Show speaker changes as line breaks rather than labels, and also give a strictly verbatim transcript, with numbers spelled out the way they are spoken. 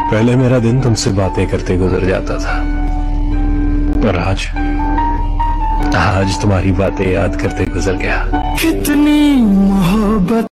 पहले मेरा दिन तुमसे बातें करते गुजर जाता था, पर आज आज तुम्हारी बातें याद करते गुजर गया।
कितनी मोहब्बत